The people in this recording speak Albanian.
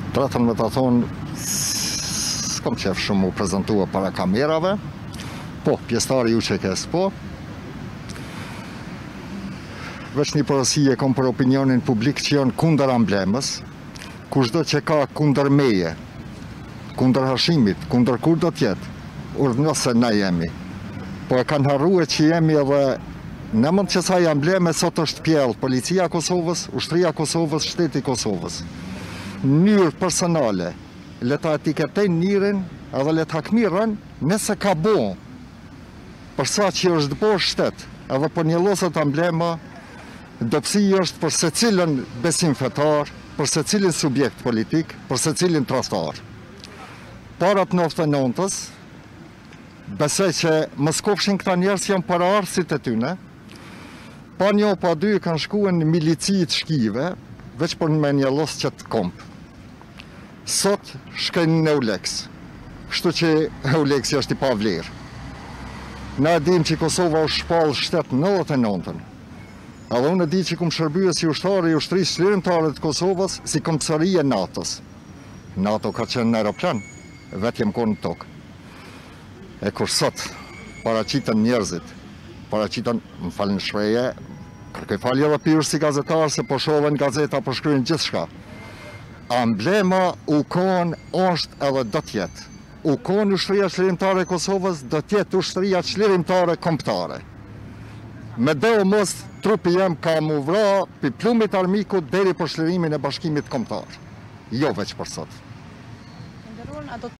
Tretën me ta thonë, s'kam qef shumë u prezentua para kamerave, po, pjesëtari ju që kes, po. Veç një porosie kom për opinionin publik që janë kundër amblemës, kushdo që ka kundër meje, kundër hashimit, kundër kur do tjetë, urdhënos se na jemi. Po e kanë harruar që jemi edhe në mund që saj ambleme sot është pjellë Policia Kosovës, Ushtria Kosovës, Shteti Kosovës. Njërë personale, le ta etiketejnë njërin edhe le ta këmirën nëse ka bo përsa që është bo shtet edhe për një losët amblema, dopsi është për se cilën besim fetar, për se cilin subjekt politik, për se cilin trastar. Parat 99-ës, besoj që Moskovshin këta njerës janë para arsit e tyne, pa një pa dy kanë shkuen milicit shkive, veç për me një los që të kompë. Sot shkajnë në Eulex, kështu që Eulex është i pa vlerë. Na e dim që Kosova është shpallë shtetë 99-ën, edhe unë e di që kumë shërbyë si ushtari i ushtrisë çlirimtare të Kosovës si kompsari e NATO-s. NATO ka qenë në aeroplan, vetë jem konë në tokë. E kur sot paraqiten njerëzit, paraqiten, më falë në shpreje, kërkoj falje dhe pyrë si gazetarë, se po shohen gazeta, po shkryjnë gjithë shka. Amblema UKON është edhe do tjetë. UKON Ushtria Çlirimtare e Kosovës do tjetë Ushtria Çlirimtare Kombëtare. Me deo mos trupi jem ka mu vra pi plumit armikut deri për çlirimin e Bashkimit Kombëtar. Jo veç për sot.